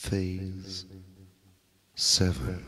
Phase 7.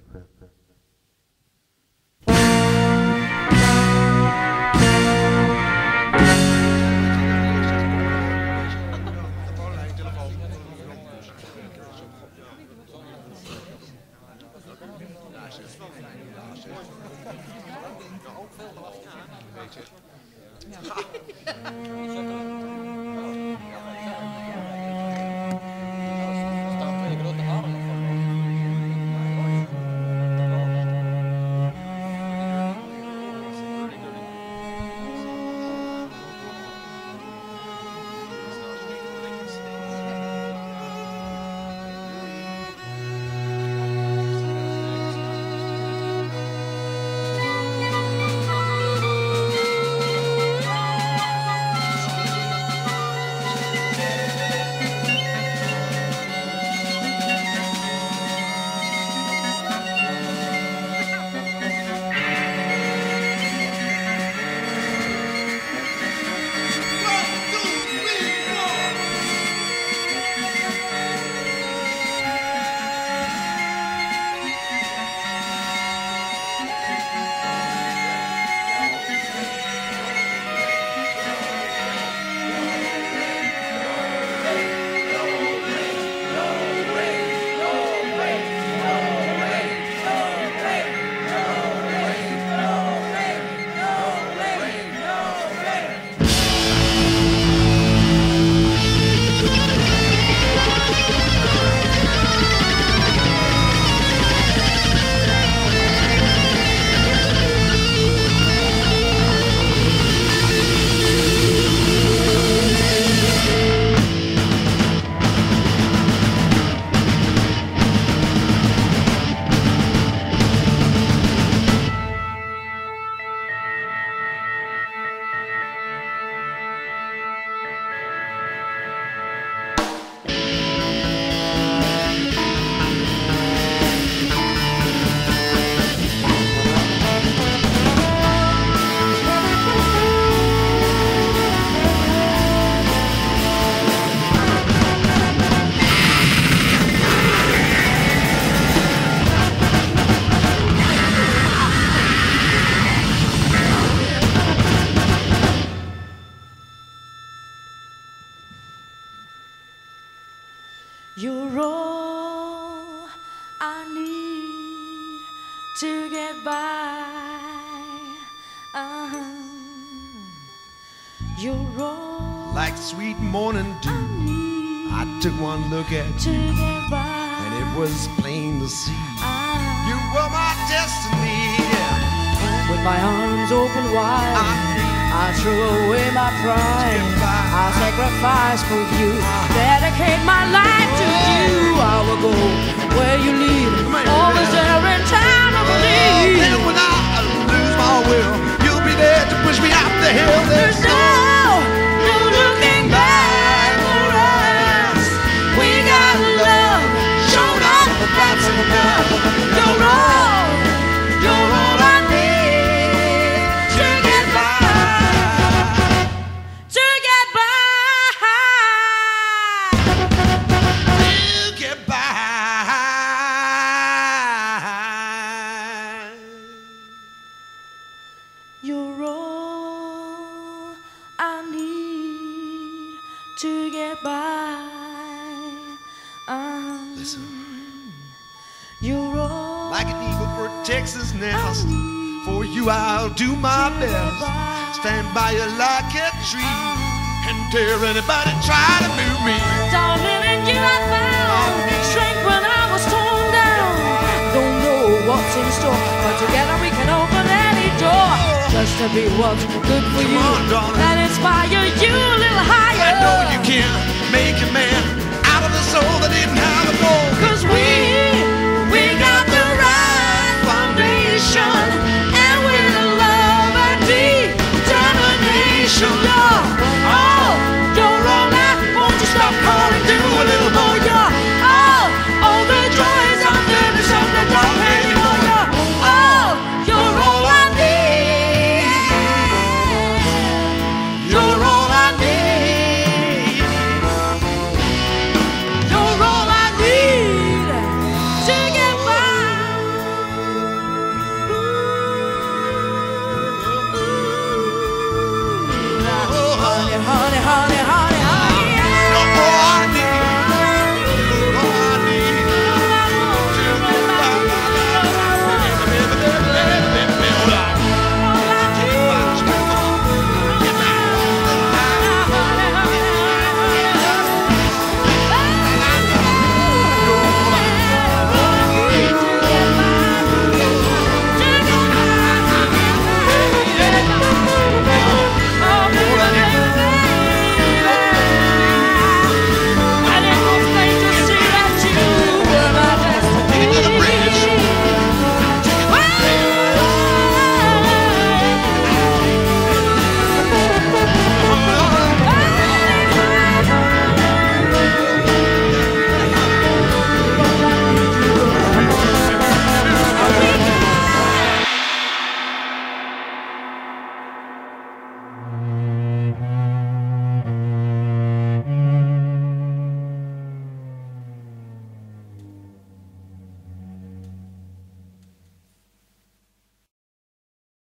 You're all I need to get by. You're all Like sweet morning dew, I took one look at to you, get by. and it was plain to see you were my destiny. With my arms open wide, I threw away my pride. I'll sacrifice for you, dedicate my life to you. I will go where you lead, always there in time of need. Then when I lose my will, you'll be there to push me out the hill. There's no looking back for us. We got love, shown up about some love. You're all I need to get by, to get by. You get by. You're all I need to get by. Listen, You're all like an eagle protects his nest, for you I'll do my best. Stand by you like a tree, and dare anybody try to move me. darling, and you I found strength when I was torn down. Don't know what's in store, but together we can open any door. Just to be what's good for Come you, on, darling. and inspire you a little higher. I know you can make a man